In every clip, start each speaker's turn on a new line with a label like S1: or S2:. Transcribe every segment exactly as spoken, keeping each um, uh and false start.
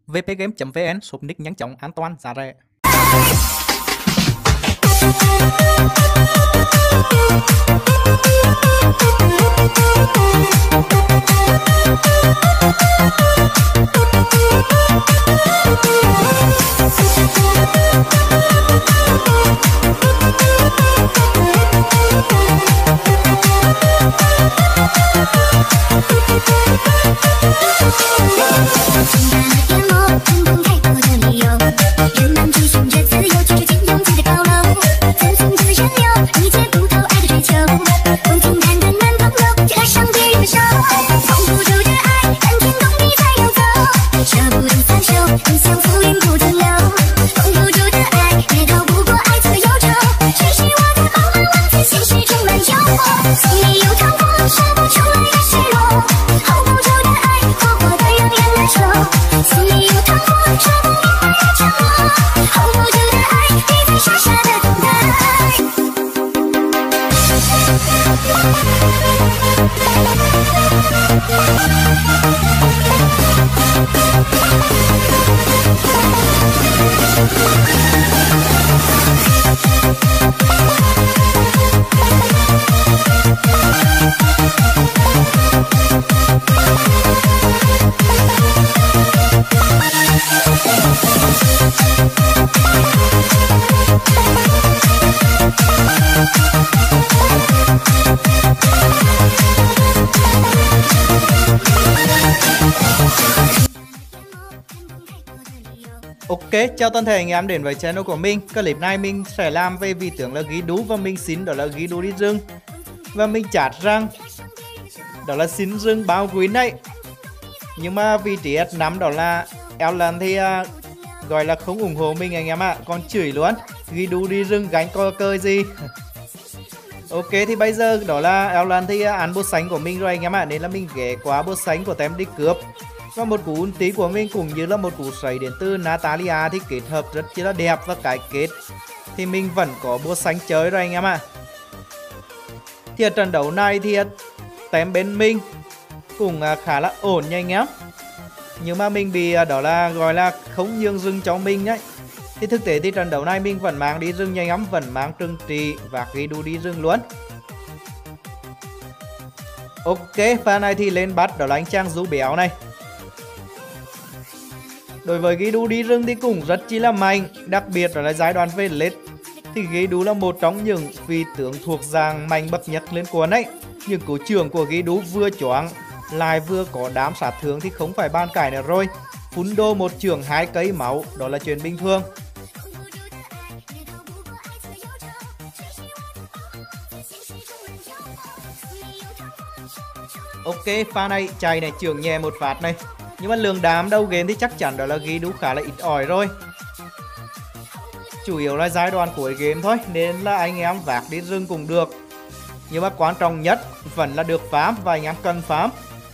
S1: vpgame.vn, shop nick nhanh chóng, an toàn, giá rẻ. Ok, chào toàn thể anh em đến với channel của mình. Clip này mình sẽ làm về vị tướng là ghi đú và mình xin đó là ghi đú đi rừng. Và mình chát rằng đó là xin rừng bao quyến đấy. Nhưng mà vị trí S năm đó là Alan thì uh, gọi là không ủng hộ mình anh em ạ, à. Còn chửi luôn, ghi đú đi rừng gánh co cơ gì. Ok, thì bây giờ đó là Alan thì uh, ăn bút sánh của mình rồi anh em ạ, à. Nên là mình ghé qua bút sánh của tem đi cướp. Và một cú ulti của mình cũng như là một cú xoáy đến từ Natalia thì kết hợp rất là đẹp. Và cái kết thì mình vẫn có búa xanh chơi rồi anh em ạ. à. Thì ở trận đấu này thì tem bên mình cũng khá là ổn nha anh em. Nhưng mà mình bị đó là gọi là không nhường rừng cho mình đấy. Thì thực tế thì trận đấu này mình vẫn mang đi rừng nha anh em, vẫn mang trừng trị và ghi đu đi rừng luôn. Ok, pha này thì lên bắt đó là anh chàng rú béo này. Đối với ghi đu đi rừng thì cũng rất chi là mạnh. Đặc biệt đó là giai đoạn về lết thì ghi đu là một trong những vị tướng thuộc dạng mạnh bậc nhất lên cuốn ấy. Những cú trưởng của ghi đu vừa choáng lại vừa có đám sát thương thì không phải bàn cãi nữa rồi. Phun đô một trưởng hai cây máu đó là chuyện bình thường. Ok, pha này chạy này, trưởng nhẹ một phát này. Nhưng mà lượng đám đầu game thì chắc chắn đó là ghi đú khá là ít ỏi rồi. Chủ yếu là giai đoạn cuối game thôi, nên là anh em vác đi rừng cũng được. Nhưng mà quan trọng nhất vẫn là được farm và anh em cần farm.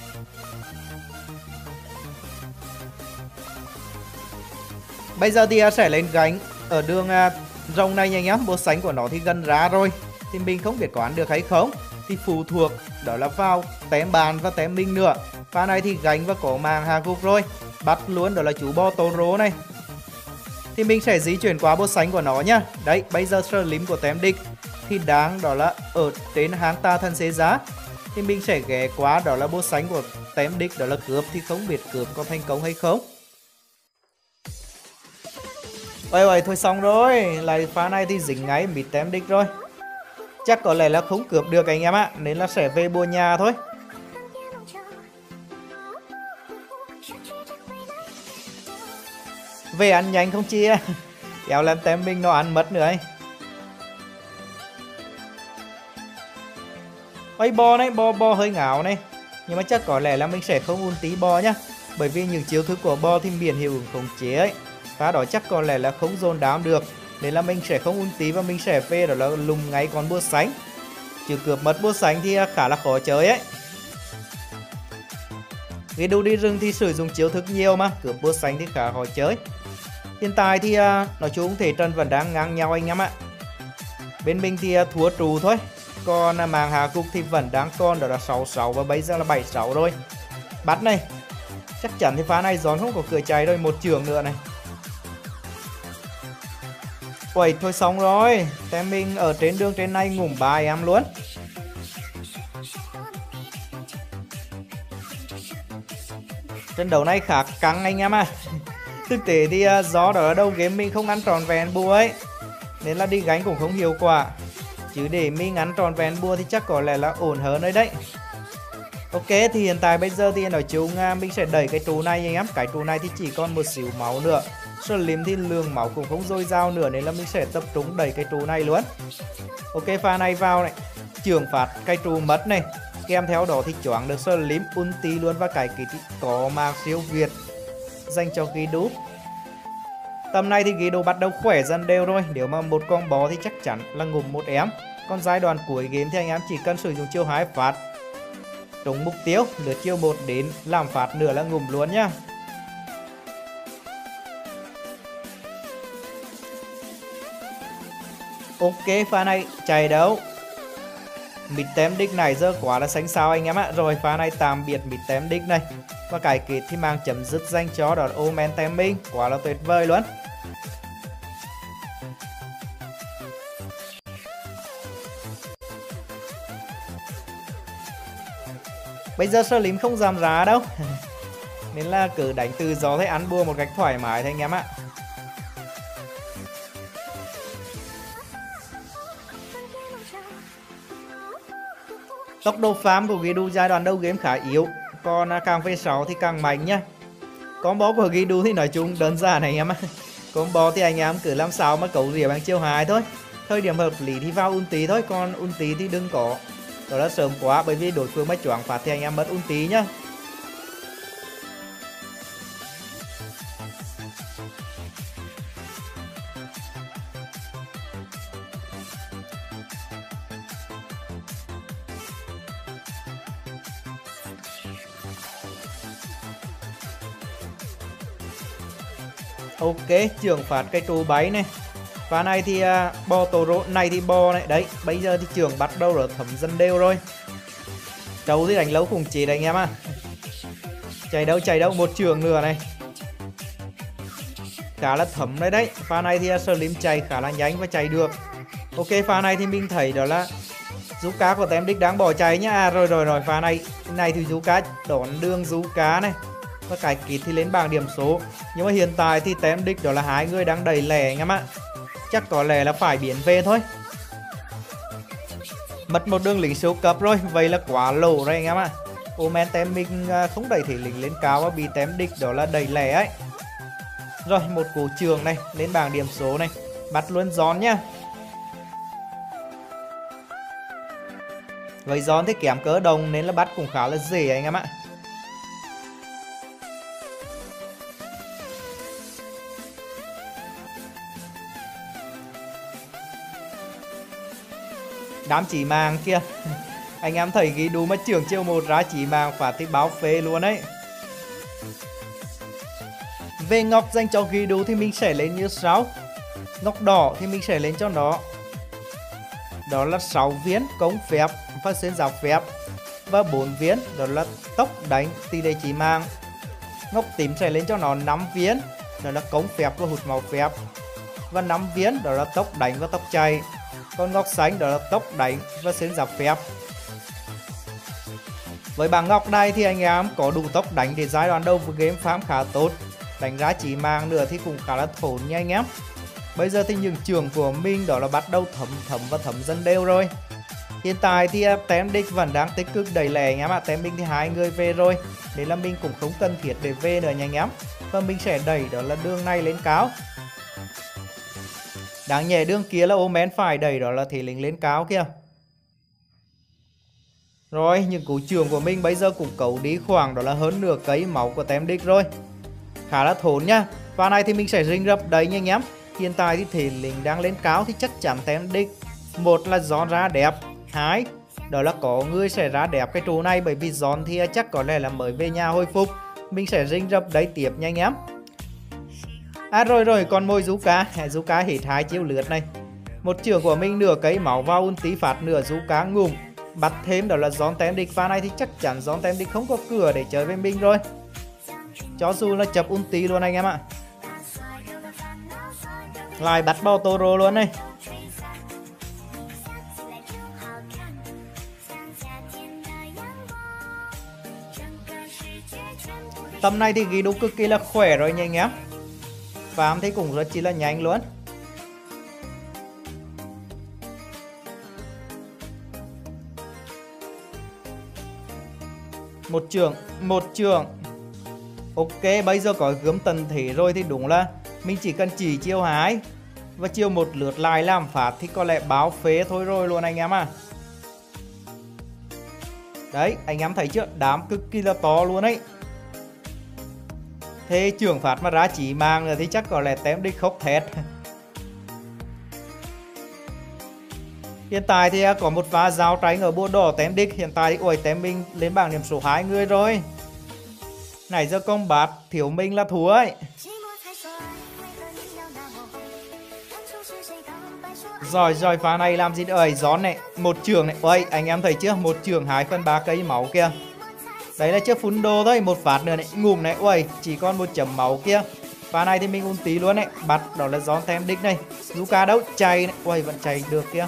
S1: Bây giờ thì sẽ lên gánh ở đường rồng này nha anh em. Bộ sánh của nó thì gần ra rồi, thì mình không biết có ăn được hay không thì phụ thuộc đó là vào tém bàn và tém mình nữa. Pha này thì gánh và có màng hạ gục rồi, bắt luôn đó là chú bo Toro này. Thì mình sẽ di chuyển qua bot sánh của nó nhá. Đấy, bây giờ Slim của tem địch thì đang đó là ở trên hang ta thần xế giá. Thì mình sẽ ghé qua đó là bot sánh của tem địch đó là cướp, thì không biết cướp có thành công hay không. Ôi ôi, thôi xong rồi, lại pha này thì dính ngay bị tem địch rồi. Chắc có lẽ là không cướp được anh em ạ, nên là sẽ về bùa nhà thôi. Về ăn nhanh không chia. Kéo làm tem mình nó ăn mất nữa ấy. Ôi bo này, bo bo hơi ngáo này. Nhưng mà chắc có lẽ là mình sẽ không ulti bo nhá. Bởi vì những chiêu thức của bo thì biển hiệu ứng khống chế ấy. Và đó chắc có lẽ là không dồn đám được. Nên là mình sẽ không ulti và mình sẽ về đó là lùng ngay con búa sánh. Chứ cướp mất búa sánh thì khá là khó chơi ấy. Ghi đu đi rừng thì sử dụng chiêu thức nhiều mà, cướp búa sánh thì khá khó chơi. Hiện tại thì uh, nói chung thể trận vẫn đang ngang nhau anh em ạ. Bên mình thì uh, thua trù thôi. Còn uh, màng hạ cục thì vẫn đang còn đó là sáu sáu và bây giờ là bảy sáu rồi. Bắt này. Chắc chắn thì pha này gión không có cửa chạy rồi. Một trường nữa này. Uầy, thôi xong rồi. Tem mình ở trên đường trên này ngủm ba em luôn. Trận đấu này khá căng anh em à. Thực tế thì uh, do đó là đầu game mình không ăn tròn vẹn bùa ấy, nên là đi gánh cũng không hiệu quả. Chứ để mình ăn tròn vẹn bùa thì chắc có lẽ là ổn hơn đấy đấy. Ok, thì hiện tại bây giờ thì nói chung uh, mình sẽ đẩy cái trụ này anh em. Cái trụ này thì chỉ còn một xíu máu nữa. Slim thì lượng máu cũng không dồi dào nữa, nên là mình sẽ tập trung đẩy cái trụ này luôn. Ok, pha này vào này, trường phạt cái trụ mất này, kèm theo đó thì choáng được Slim ulti luôn. Và cái kỹ có mạc siêu việt dành cho Guido. Tầm này thì Guido bắt đầu khỏe dần đều rồi. Nếu mà một con bó thì chắc chắn là ngủm một em. Còn giai đoạn cuối game thì anh em chỉ cần sử dụng chiêu hai phát trúng mục tiêu, lượt chiêu một đến làm phát nữa là ngủm luôn nhá. Ok, pha này chạy đâu. Mid tem đích này giờ quá là xanh sao anh em ạ. Rồi pha này tạm biệt mid tem đích này. Và cái kết thì mang chấm dứt dành cho đó Omen tem mình. Quá là tuyệt vời luôn. Bây giờ Slim không dám ra đâu. Nên là cứ đánh từ gió thấy ăn bùa một cách thoải mái thôi anh em ạ. Tốc độ farm của Guido giai đoạn đầu game khá yếu. Còn càng về sau thì càng mạnh nhá. Combo của Guido thì nói chung đơn giản này anh em ạ. Combo thì anh em cứ làm sao mà cấu rỉa bằng chiêu hai thôi. Thời điểm hợp lý thì vào ulti thôi. Còn ulti thì đừng có đó là sớm quá, bởi vì đối phương mới choáng phạt thì anh em mất ulti nhá. Ok, trưởng phạt cây trụ báy này. Và này thì uh, bò tổ rốt này thì bò này. Đấy, bây giờ thì trưởng bắt đầu rồi thấm dần đều rồi. Trâu thì đánh lâu cùng chỉ đấy anh em à. Chạy đâu chạy đâu, một trường nữa này. Khá là thấm đấy đấy. Pha này thì uh, Slim chạy khá là nhanh và chạy được. Ok, pha này thì mình thấy đó là Zuka của tem đích đang bỏ chạy nhá. À, rồi rồi rồi, pha này này thì Zuka đón đường Zuka này. Và cái kít thì lên bảng điểm số. Nhưng mà hiện tại thì tem đích đó là hai người đang đẩy lẻ anh em ạ. Chắc có lẽ là phải biến về thôi. Mất một đường lính siêu cấp rồi. Vậy là quá lỗ rồi anh em ạ. Omen tem mình không đẩy thể lính lên cao và bị tem đích đó là đẩy lẻ ấy. Rồi, một cú trường này, lên bảng điểm số này. Bắt luôn gión nhá. Vậy gión thì kém cỡ đồng nên là bắt cũng khá là dễ anh em ạ. Đám chỉ màng kia. Anh em thấy cái đu mà trưởng chiêu một ra chỉ màng phải thì báo phê luôn đấy. Về ngọc dành cho ghi đu thì mình sẽ lên như sau. Ngọc đỏ thì mình sẽ lên cho nó đó là sáu viên công phép và xuyên giáo phép. Và bốn viên đó là tốc đánh tỷ lệ chỉ màng. Ngọc tím sẽ lên cho nó năm viên đó là công phép và hụt máu phép. Và năm viên đó là tốc đánh và tốc chạy. Còn ngọc xanh đó là tốc đánh và xuyên giáp phép. Với bảng ngọc này thì anh em có đủ tốc đánh để giai đoạn đầu của game farm khá tốt. Đánh ra chỉ màng nữa thì cũng khá là thốn nha anh em. Bây giờ thì những trường của mình đó là bắt đầu thấm thấm và thấm dần đều rồi. Hiện tại thì tem đích vẫn đang tích cực đẩy lẻ anh em ạ. Tem mình thì hai người về rồi, nên là mình cũng không cần thiết để về nữa nha anh em. Và mình sẽ đẩy đó là đường này lên cao. Đáng nhẹ đường kia là Omen phải đẩy đó là thể lính lên cao kìa. Rồi, những cú trường của mình bây giờ cũng cấu đi khoảng đó là hơn nửa cây máu của tem đích rồi. Khá là thốn nha. Và này thì mình sẽ rinh rập đấy nha anh em. Hiện tại thì thể lính đang lên cao thì chắc chắn tem đích một là gión ra đẹp, hai đó là có người sẽ ra đẹp cái trụ này, bởi vì gión thì chắc có lẽ là mới về nhà hồi phục. Mình sẽ rinh rập đấy tiếp nha anh em. À rồi rồi, còn môi Zuka. Zuka hit hai chiêu lượt này. Một trường của mình nửa cây máu vào ulti phạt nửa Zuka ngủm. Bắt thêm đó là gión tem địch. Pha này thì chắc chắn gión tem địch không có cửa để chơi với mình rồi. Cho dù là chập ulti luôn anh em ạ. Lại bắt bao Toro luôn đây. Tầm này thì ghi đủ cực kỳ là khỏe rồi nha anh em. Farm thì cũng rất chỉ là nhanh luôn. Một trường, một trường. Ok, bây giờ có gươm tần thế rồi thì đúng là mình chỉ cần chỉ chiêu hái và chiêu một lượt lại làm phạt thì có lẽ báo phế thôi rồi luôn anh em à. Đấy, anh em thấy chưa? Đám cực kỳ là to luôn ấy. Thế trưởng phạt mà ra chỉ mang rồi thì chắc có lẽ tém đích khóc thét. Hiện tại thì có một pha giao tranh ở bùa đỏ tém đích. Hiện tại thì ôi tém mình lên bảng điểm số hai người rồi. Nãy giờ công bát thiếu mình là thua ấy. Rồi rồi pha này làm gì ơi gión này. Một trường này. Ôi anh em thấy chưa? Một trường hai phần ba cây máu kia. Đấy là chiếc phun đồ thôi. Một phát nữa này. Ngùm này. Ôi chỉ còn một chấm máu kia. Pha này thì mình ulti luôn này. Bắt đó là gión tem đích này. Luka đâu? Chạy này. Ôi vẫn chạy được kia.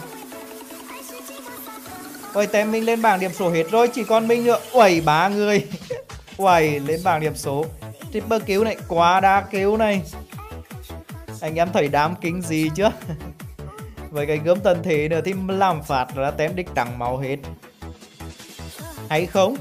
S1: Ôi tem mình lên bảng điểm số hết rồi. Chỉ còn mình nữa. Ôi ba người. Ôi lên bảng điểm số. Triple cứu này. Quá đa cứu này. Anh em thấy đám kính gì chưa? Với cái gươm tần thế nữa thì làm phạt là tém đích trắng máu hết. Hay không?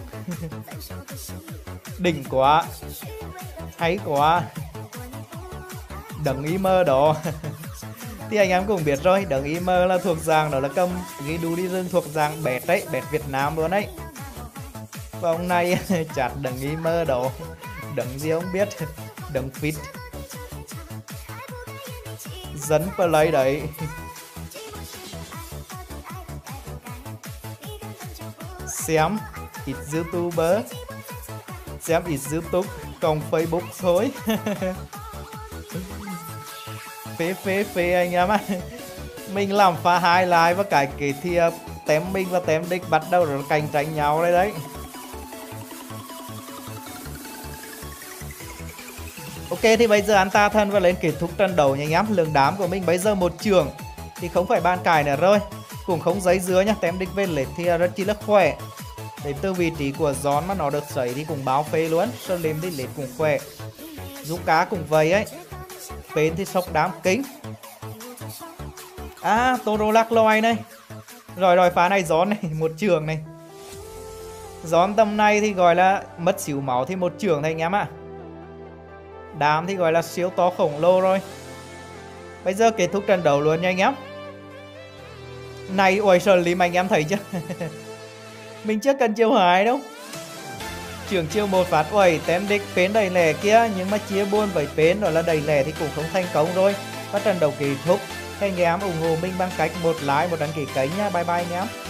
S1: Đỉnh quá. Hay quá. Đấng ý mơ đó. Thì anh em cũng biết rồi. Đấng ý mơ là thuộc dạng đó là cầm ghi đu đi rừng thuộc dạng bẹt đấy. Bẹt Việt Nam luôn đấy. Và ông này chặt đấng ý mơ đó. Đấng gì không biết. Đấng fit. Dẫn play đấy. Xem ít YouTuber. Xem ít YouTube. Còn Facebook thôi. Phê phê phê anh em á. Mình làm pha hai lại và cái kỳ thì tém mình và tém đích bắt đầu rồi cạnh tranh nhau đây đấy. Ok thì bây giờ anh ta thân và lên kết thúc trận đấu nha anh em. Lượng đám của mình bây giờ một trường thì không phải bàn cài nữa rồi. Cũng không giấy dứa nhá. Tém đích về lệch thì rất chi là khỏe. Đến từ vị trí của gión mà nó được sấy thì cũng báo phê luôn. Sơn liêm thì lệch cũng khỏe. Dũng cá cũng vậy ấy. Bên thì sốc đám kính. À Toro lắc loài này. Rồi rồi phá này gión này. Một trường này. Gión tầm này thì gọi là mất xíu máu thì một trường thôi anh em ạ. Đám thì gọi là siêu to khổng lồ rồi. Bây giờ kết thúc trận đấu luôn nha anh em. Này ôi Sơn liêm anh em thấy chưa? Mình chưa cần chiêu hái đâu. Trường chiêu một phát ôi tém đích pến đầy lẻ kia. Nhưng mà chia buôn với pến rồi là đầy lẻ thì cũng không thành công rồi. Và trận đấu kết thúc. Anh em ủng hộ mình bằng cách một like, một đăng ký kênh nha. Bye bye anh em.